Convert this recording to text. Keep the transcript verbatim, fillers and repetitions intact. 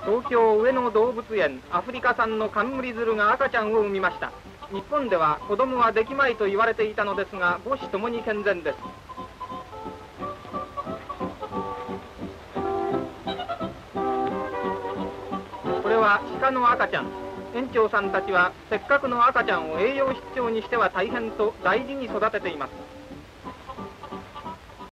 東京上野動物園アフリカ産のカンムリヅルが赤ちゃんを産みました。日本では子供はできまいと言われていたのですが、母子ともに健全です。これは鹿の赤ちゃん。園長さんたちはせっかくの赤ちゃんを栄養失調にしては大変と大事に育てています。